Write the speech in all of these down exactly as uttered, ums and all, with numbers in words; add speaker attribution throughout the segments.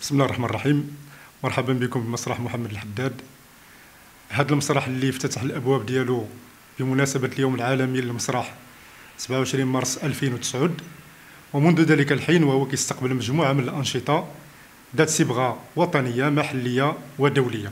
Speaker 1: بسم الله الرحمن الرحيم. مرحبا بكم بمسرح محمد الحداد. هذا المسرح اللي افتتح الابواب ديالو بمناسبه اليوم العالمي للمسرح سبعة وعشرين مارس ألفين وتسعة، ومنذ ذلك الحين وهو كيستقبل مجموعه من الانشطه ذات صبغه وطنيه محليه ودوليه.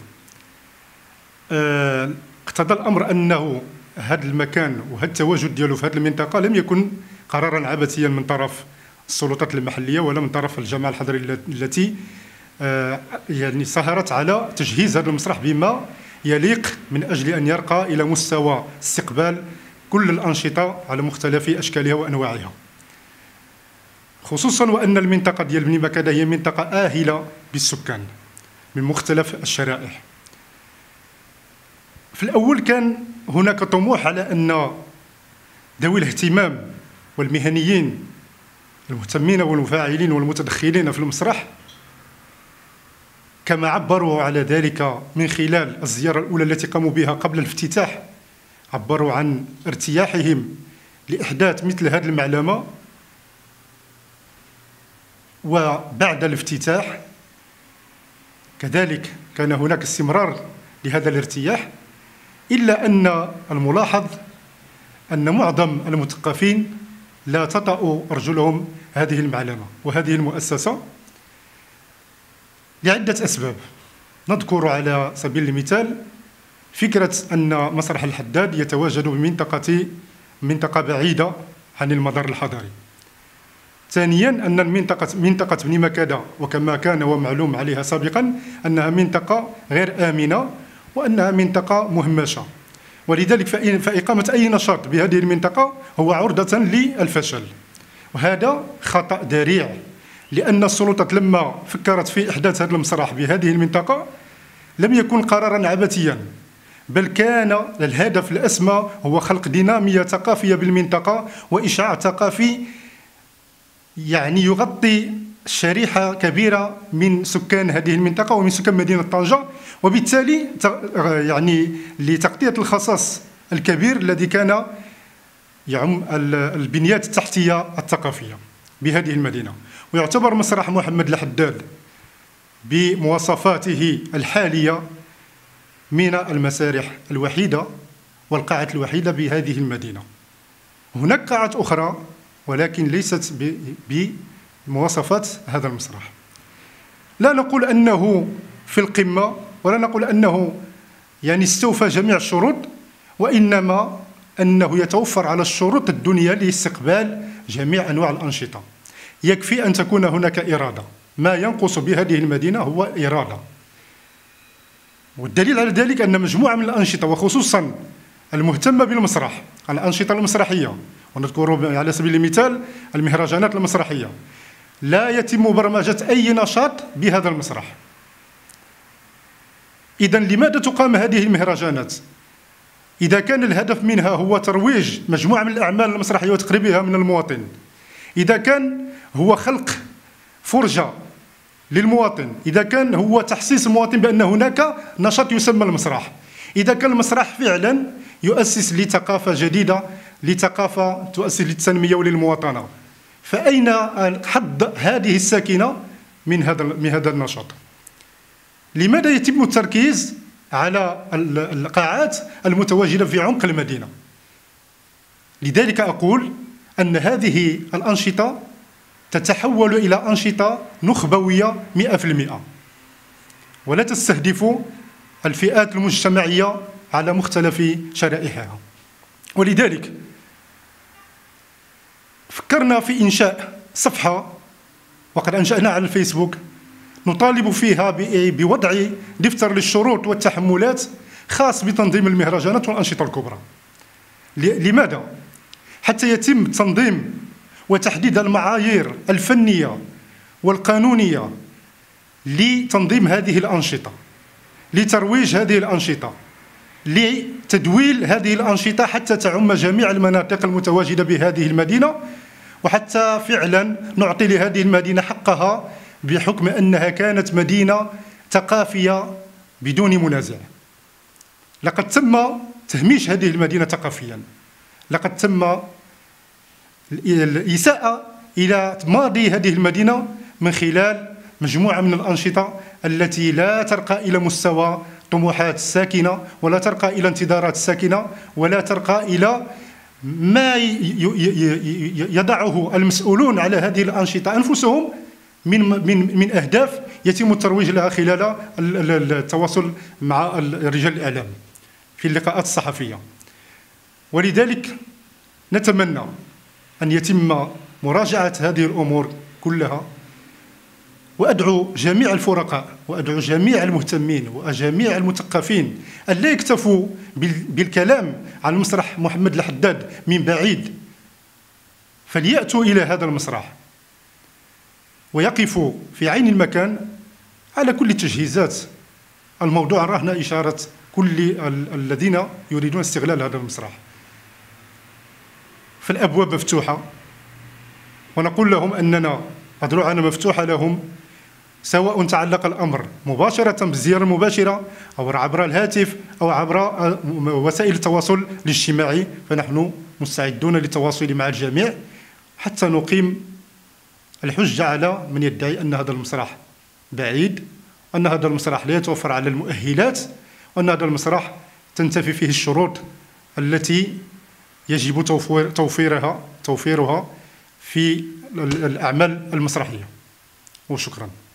Speaker 1: أه اقتضى الامر انه هذا المكان وهذا التواجد ديالو في هذه المنطقه لم يكن قرارا عبثيا من طرف السلطات المحليه ولا من طرف الجماعه الحضريه التي آه يعني سهرت على تجهيز هذا المسرح بما يليق من اجل ان يرقى الى مستوى استقبال كل الانشطه على مختلف اشكالها وانواعها، خصوصا وان المنطقه ديال بني مكاده هي منطقه آهله بالسكان من مختلف الشرائح. في الاول كان هناك طموح على ان ذوي الاهتمام والمهنيين المهتمين والمفاعلين والمتدخلين في المسرح كما عبروا على ذلك من خلال الزيارة الأولى التي قاموا بها قبل الافتتاح، عبروا عن ارتياحهم لإحداث مثل هذه المعلمة. وبعد الافتتاح كذلك كان هناك استمرار لهذا الارتياح، إلا أن الملاحظ أن معظم المثقفين لا تطأ أرجلهم هذه المعلمة وهذه المؤسسة لعدة أسباب. نذكر على سبيل المثال فكرة أن مسرح الحداد يتواجد بمنطقة منطقة بعيدة عن المدار الحضري. ثانيا أن المنطقة منطقة بني مكاده وكما كان ومعلوم عليها سابقا أنها منطقة غير آمنة وأنها منطقة مهمشة، ولذلك فإقامة أي نشاط بهذه المنطقة هو عرضة للفشل، وهذا خطأ ذريع، لأن السلطات لما فكرت في إحداث هذا المسرح بهذه المنطقة لم يكن قرارا عبثيا، بل كان الهدف الأسمى هو خلق دينامية ثقافية بالمنطقة وإشعاع ثقافي يعني يغطي شريحة كبيرة من سكان هذه المنطقة ومن سكان مدينة طنجة، وبالتالي يعني لتغطية الخصاص الكبير الذي كان يعم البنيات التحتية الثقافية بهذه المدينة. ويعتبر مسرح محمد الحداد بمواصفاته الحالية من المسارح الوحيدة والقاعة الوحيدة بهذه المدينة. هناك قاعات أخرى ولكن ليست بمواصفات هذا المسرح. لا نقول أنه في القمة ولا نقول أنه يعني استوفى جميع الشروط، وإنما أنه يتوفر على الشروط الدنيا لاستقبال جميع أنواع الأنشطة. يكفي أن تكون هناك إرادة. ما ينقص بهذه المدينة هو إرادة، والدليل على ذلك أن مجموعة من الأنشطة وخصوصا المهتمة بالمسرح، الأنشطة المسرحية، ونذكر على سبيل المثال المهرجانات المسرحية، لا يتم برمجة أي نشاط بهذا المسرح. إذن لماذا تقام هذه المهرجانات؟ إذا كان الهدف منها هو ترويج مجموعة من الأعمال المسرحية وتقريبها من المواطن، إذا كان هو خلق فرجة للمواطن، إذا كان هو تحسيس المواطن بأن هناك نشاط يسمى المسرح، إذا كان المسرح فعلا يؤسس لثقافة جديدة، لثقافة تؤسس للتنمية وللمواطنة، فأين حظ هذه الساكنة من هذا من هذا النشاط؟ لماذا يتم التركيز على القاعات المتواجدة في عمق المدينة؟ لذلك أقول أن هذه الأنشطة تتحول إلى أنشطة نخبوية مئة في المئة ولا تستهدف الفئات المجتمعية على مختلف شرائحها. ولذلك فكرنا في إنشاء صفحة وقد أنشأناها على الفيسبوك نطالب فيها بوضع دفتر للشروط والتحملات خاص بتنظيم المهرجانات والأنشطة الكبرى. لماذا؟ حتى يتم تنظيم وتحديد المعايير الفنية والقانونية لتنظيم هذه الأنشطة، لترويج هذه الأنشطة، لتدويل هذه الأنشطة حتى تعم جميع المناطق المتواجدة بهذه المدينة، وحتى فعلا نعطي لهذه المدينة حقها بحكم أنها كانت مدينة ثقافية بدون منازع. لقد تم تهميش هذه المدينة ثقافيا، لقد تم الإساءة إلى ماضي هذه المدينة من خلال مجموعة من الأنشطة التي لا ترقى إلى مستوى طموحات الساكنة، ولا ترقى إلى انتظارات الساكنة، ولا ترقى إلى ما يضعه المسؤولون على هذه الأنشطة أنفسهم من من من أهداف يتم الترويج لها خلال التواصل مع رجال الإعلام في اللقاءات الصحفية. ولذلك نتمنى أن يتم مراجعة هذه الأمور كلها، وأدعو جميع الفرقاء وأدعو جميع المهتمين وجميع المثقفين أن لا يكتفوا بالكلام عن مسرح محمد الحداد من بعيد، فليأتوا إلى هذا المسرح ويقفوا في عين المكان على كل التجهيزات. الموضوع رهن إشارة كل الذين يريدون استغلال هذا المسرح، فالأبواب مفتوحة، ونقول لهم أننا أذرعنا مفتوحة لهم، سواء تعلق الأمر مباشرة بالزيارة المباشرة أو عبر الهاتف أو عبر وسائل التواصل الاجتماعي، فنحن مستعدون للتواصل مع الجميع حتى نقيم الحجة على من يدعي أن هذا المسرح بعيد، أن هذا المسرح لا يتوفر على المؤهلات، وأن هذا المسرح تنتفي فيه الشروط التي يجب توفيرها توفيرها في الأعمال المسرحية. وشكرا.